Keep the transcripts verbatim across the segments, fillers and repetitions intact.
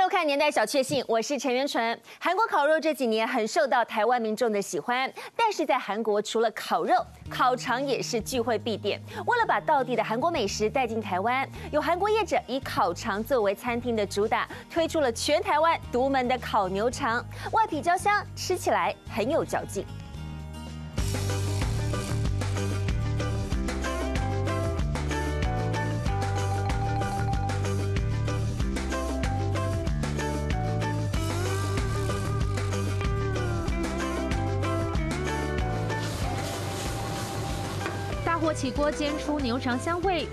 收看《年代小确幸》，我是陈元纯。韩国烤肉这几年很受到台湾民众的喜欢，但是在韩国除了烤肉，烤肠也是聚会必点。为了把道地的韩国美食带进台湾，有韩国业者以烤肠作为餐厅的主打，推出了全台湾独门的烤牛肠，外皮焦香，吃起来很有嚼劲。 大火起锅，煎出牛肠香味。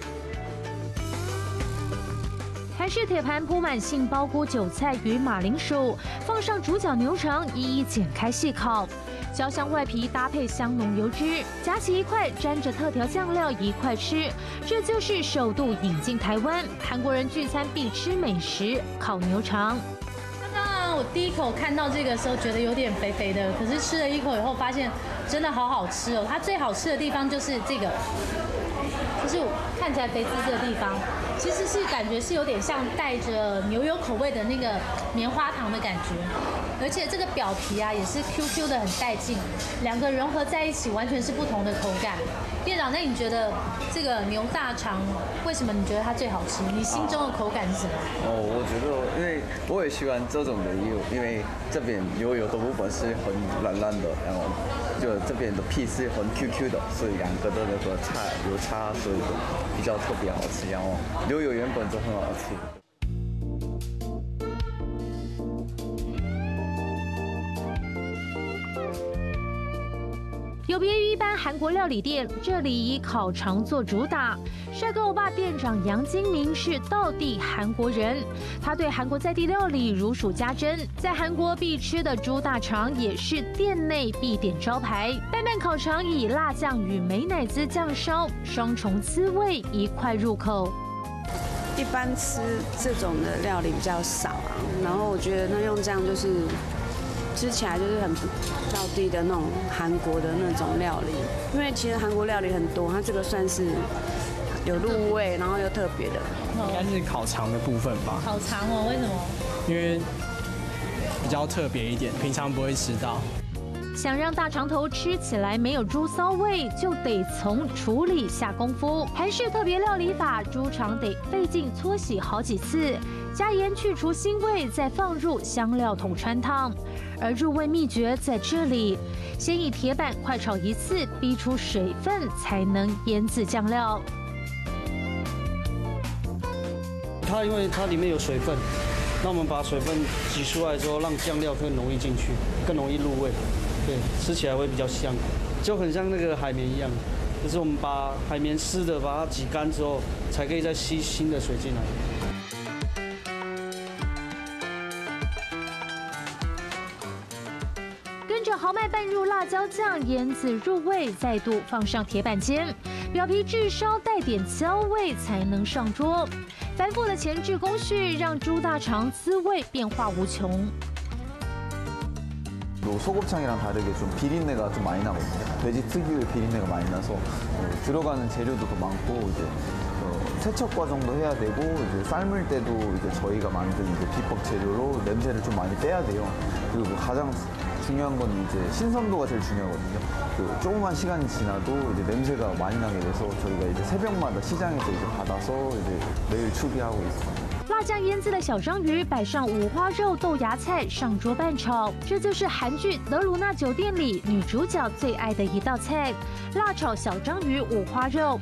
韩式铁盘铺满杏鲍菇、韭菜与马铃薯，放上主角牛肠，一一剪开细烤。焦香外皮搭配香浓油脂，夹起一块，沾着特调酱料一块吃。这就是首度引进台湾，韩国人聚餐必吃美食——烤牛肠。 我第一口看到这个时候觉得有点肥肥的，可是吃了一口以后发现真的好好吃哦。它最好吃的地方就是这个，就是看起来肥滋滋的地方，其实是感觉是有点像带着牛油口味的那个棉花糖的感觉，而且这个表皮啊也是 Q Q 的，很带劲，两个融合在一起完全是不同的口感。店长，那你觉得这个牛大肠为什么你觉得它最好吃？你心中的口感是什么？ 哦，我觉得因为我也喜欢这种的牛，因为这边牛油的部分是很软软的，然后就这边的皮是很 Q Q 的，所以两个的那个差有差，所以比较特别好吃。然后牛油原本就很好吃。 有别于一般韩国料理店，这里以烤肠做主打。帅哥欧巴店长杨金明是道地韩国人，他对韩国在地料理如数家珍，在韩国必吃的猪大肠也是店内必点招牌。拌拌烤肠以辣酱与美乃滋酱烧，双重滋味，一块入口。 一般吃这种的料理比较少啊，然后我觉得那用这样就是吃起来就是很道地的那种韩国的那种料理，因为其实韩国料理很多，它这个算是有入味，然后又特别的。 应该是烤肠的部分吧？ 好长哦，为什么？ 因为比较特别一点，平常不会吃到。 想让大肠头吃起来没有猪骚味，就得从处理下功夫。韩式特别料理法，猪肠得费劲搓洗好几次，加盐去除腥味，再放入香料桶穿烫。而入味秘诀在这里，先以铁板快炒一次，逼出水分，才能腌制酱料。 它因为它里面有水分，那我们把水分挤出来之后，让酱料更容易进去，更容易入味。 对，吃起来会比较香，就很像那个海绵一样，就是我们把海绵湿的把它挤干之后，才可以再吸新的水进来。 跟着豪迈拌入辣椒酱，腌制入味，再度放上铁板煎，表皮炙烧带点焦味才能上桌。繁复的前置工序让猪大肠滋味变化无穷。 소곱창이랑 다르게 좀 비린내가 좀 많이 나거든요. 돼지 특유의 비린내가 많이 나서 어, 들어가는 재료도 더 많고 이제 어, 세척 과정도 해야 되고 이제 삶을 때도 이제 저희가 만든 이제 비법 재료로 냄새를 좀 많이 빼야 돼요. 그리고 가장 중요한 건 이제 신선도가 제일 중요하거든요. 그 조그만 시간이 지나도 이제 냄새가 많이 나게 돼서 저희가 이제 새벽마다 시장에서 이제 받아서 이제 매일 추비하고 있습니다. 辣酱腌制的小章鱼摆上五花肉、豆芽菜，上桌拌炒。这就是韩剧《德鲁纳酒店》里女主角最爱的一道菜——辣炒小章鱼五花肉。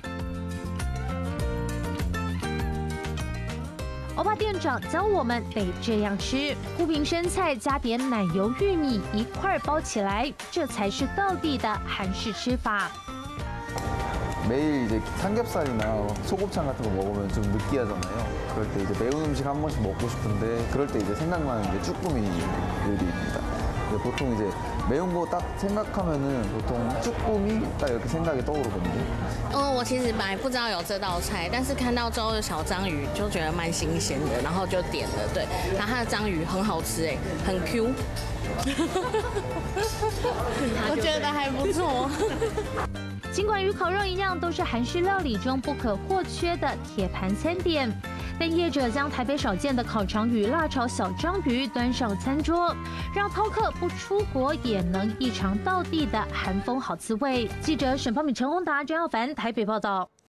欧巴店长教我们得这样吃：铺平生菜，加点奶油、玉米一块包起来，这才是道地的韩式吃法。 매일 이제 삼겹살이나 소곱창 같은 거 먹으면 좀 느끼하잖아요. 그럴 때 이제 매운 음식 한 번씩 먹고 싶은데 그럴 때 이제 생각나는 게 쭈꾸미 요리입니다. 보통 이제 매운 거 딱 생각하면은 보통 쭈꾸미 딱 이렇게 생각이 떠오르거든요. 嗯，我其实本来不知道有这道菜，但是看到之后小章鱼就觉得蛮新鲜的，然后就点了。对，然后它的章鱼很好吃哎，很 Q。我觉得还不错。 尽管与烤肉一样，都是韩式料理中不可或缺的铁盘餐点， 但业者将台北少见的烤肠与辣炒小章鱼端上餐桌，让饕客不出国也能一尝到地的韩风好滋味。记者沈芳敏、陈宏达、张耀凡台北报道。